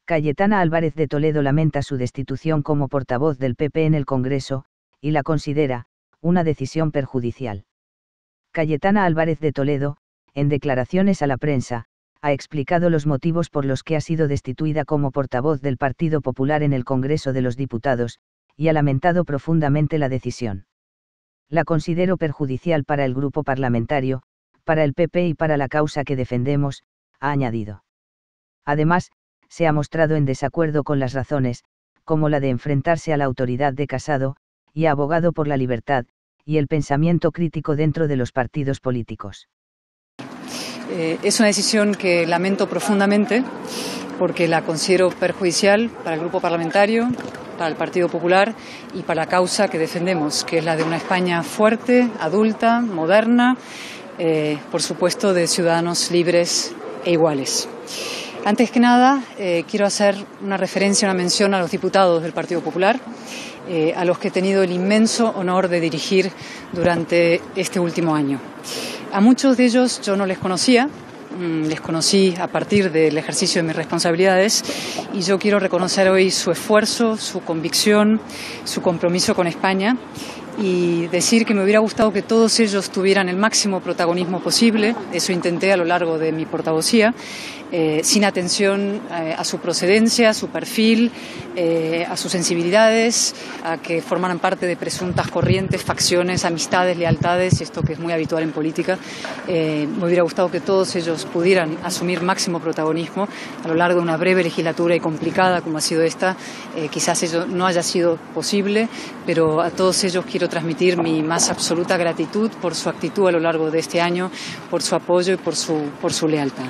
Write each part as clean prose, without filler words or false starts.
Cayetana Álvarez de Toledo lamenta su destitución como portavoz del PP en el Congreso, y la considera una decisión perjudicial. Cayetana Álvarez de Toledo, en declaraciones a la prensa, ha explicado los motivos por los que ha sido destituida como portavoz del Partido Popular en el Congreso de los Diputados, y ha lamentado profundamente la decisión. La considero perjudicial para el grupo parlamentario, para el PP y para la causa que defendemos, ha añadido. Además, se ha mostrado en desacuerdo con las razones, como la de enfrentarse a la autoridad de Casado, y ha abogado por la libertad y el pensamiento crítico dentro de los partidos políticos. Es una decisión que lamento profundamente porque la considero perjudicial para el grupo parlamentario, para el Partido Popular y para la causa que defendemos, que es la de una España fuerte, adulta, moderna, por supuesto de ciudadanos libres e iguales. Antes que nada, quiero hacer una referencia, una mención a los diputados del Partido Popular, a los que he tenido el inmenso honor de dirigir durante este último año. A muchos de ellos yo no les conocía, les conocí a partir del ejercicio de mis responsabilidades y yo quiero reconocer hoy su esfuerzo, su convicción, su compromiso con España y decir que me hubiera gustado que todos ellos tuvieran el máximo protagonismo posible. Eso intenté a lo largo de mi portavocía, sin atención a su procedencia, a su perfil, a sus sensibilidades, a que formaran parte de presuntas corrientes, facciones, amistades, lealtades, esto que es muy habitual en política. Me hubiera gustado que todos ellos pudieran asumir máximo protagonismo a lo largo de una breve legislatura y complicada como ha sido esta. Quizás eso no haya sido posible, pero a todos ellos quiero transmitir mi más absoluta gratitud por su actitud a lo largo de este año, por su apoyo y por su lealtad.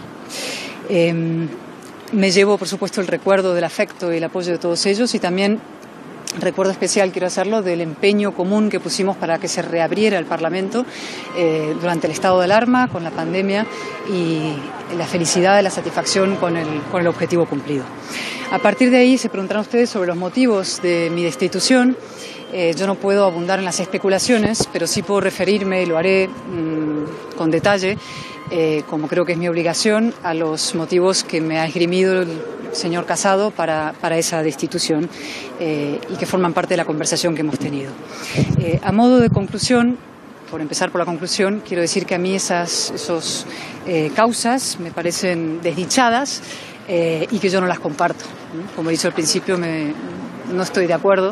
Me llevo, por supuesto, el recuerdo del afecto y el apoyo de todos ellos y también recuerdo especial, quiero hacerlo, del empeño común que pusimos para que se reabriera el Parlamento durante el estado de alarma, con la pandemia y la felicidad, la satisfacción con el objetivo cumplido. A partir de ahí se preguntarán ustedes sobre los motivos de mi destitución. Yo no puedo abundar en las especulaciones, pero sí puedo referirme, y lo haré con detalle, como creo que es mi obligación, a los motivos que me ha esgrimido el señor Casado para esa destitución y que forman parte de la conversación que hemos tenido. A modo de conclusión, por empezar por la conclusión, quiero decir que a mí esas causas me parecen desdichadas y que yo no las comparto. Como he dicho al principio, no estoy de acuerdo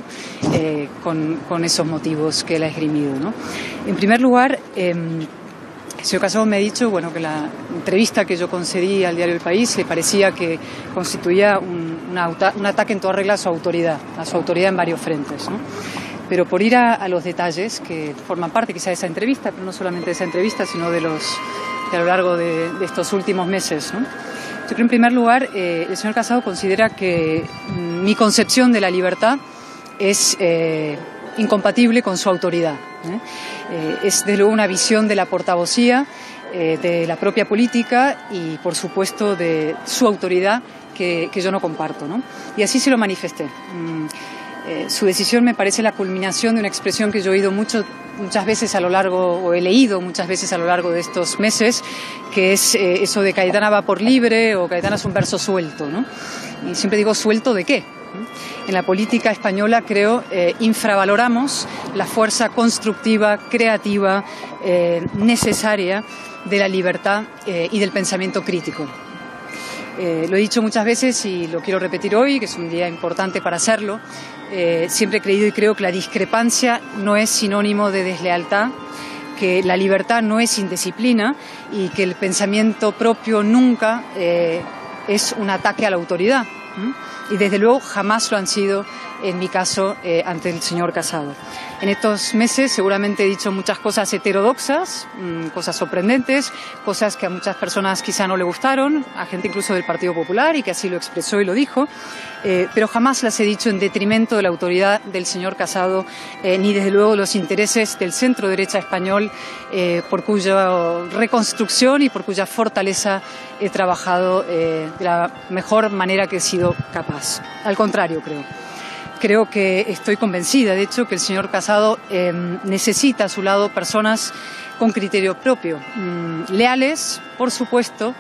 con esos motivos que él ha esgrimido, ¿no? En primer lugar, el señor Casado me ha dicho que la entrevista que yo concedí al diario El País le parecía que constituía un ataque en toda regla a su autoridad en varios frentes, ¿no? Pero por ir a los detalles que forman parte quizá de esa entrevista, pero no solamente de esa entrevista, sino de a lo largo de estos últimos meses, ¿no? Yo creo, en primer lugar, el señor Casado considera que mi concepción de la libertad es incompatible con su autoridad. Es, desde luego, una visión de la portavocía, de la propia política y, por supuesto, de su autoridad que yo no comparto, ¿no? Y así se lo manifesté. Su decisión me parece la culminación de una expresión que yo he oído muchas veces a lo largo, o he leído muchas veces a lo largo de estos meses, que es eso de Cayetana va por libre o Cayetana es un verso suelto, ¿no? Y siempre digo, ¿suelto de qué? En la política española, creo, infravaloramos la fuerza constructiva, creativa, necesaria de la libertad y del pensamiento crítico. Lo he dicho muchas veces y lo quiero repetir hoy, que es un día importante para hacerlo. Siempre he creído y creo que la discrepancia no es sinónimo de deslealtad, que la libertad no es indisciplina y que el pensamiento propio nunca es un ataque a la autoridad. Y desde luego jamás lo han sido en mi caso ante el señor Casado. En estos meses seguramente he dicho muchas cosas heterodoxas, cosas sorprendentes, cosas que a muchas personas quizá no le gustaron, a gente incluso del Partido Popular y que así lo expresó y lo dijo, pero jamás las he dicho en detrimento de la autoridad del señor Casado, ni desde luego los intereses del centro derecha español, por cuya reconstrucción y por cuya fortaleza he trabajado de la mejor manera que he sido capaz. Al contrario, creo que estoy convencida, de hecho, que el señor Casado necesita a su lado personas con criterio propio, leales, por supuesto,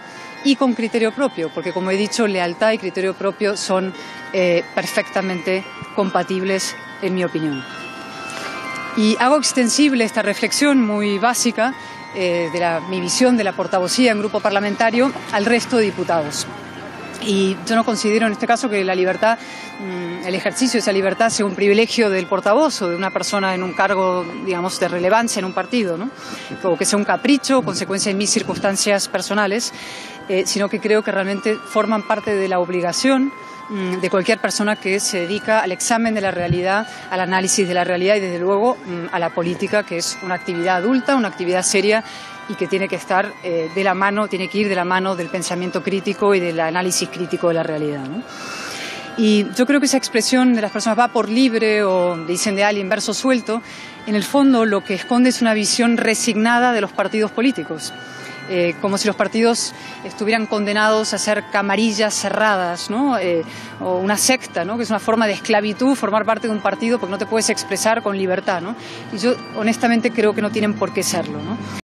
y con criterio propio, porque como he dicho, lealtad y criterio propio son perfectamente compatibles, en mi opinión. Y hago extensible esta reflexión muy básica de mi visión de la portavocía en grupo parlamentario al resto de diputados. Y yo no considero en este caso que la libertad, el ejercicio de esa libertad sea un privilegio del portavoz o de una persona en un cargo, digamos, de relevancia en un partido, ¿no? O que sea un capricho, consecuencia de mis circunstancias personales, sino que creo que realmente forman parte de la obligación de cualquier persona que se dedica al examen de la realidad, al análisis de la realidad y, desde luego, a la política, que es una actividad adulta, una actividad seria y que tiene que estar de la mano, tiene que ir de la mano del pensamiento crítico y del análisis crítico de la realidad, ¿no? Y yo creo que esa expresión de las personas va por libre o dicen de alguien verso suelto, en el fondo lo que esconde es una visión resignada de los partidos políticos. Como si los partidos estuvieran condenados a ser camarillas cerradas, ¿no? O una secta, ¿no? Que es una forma de esclavitud formar parte de un partido porque no te puedes expresar con libertad, ¿no? Y yo honestamente creo que no tienen por qué serlo, ¿no?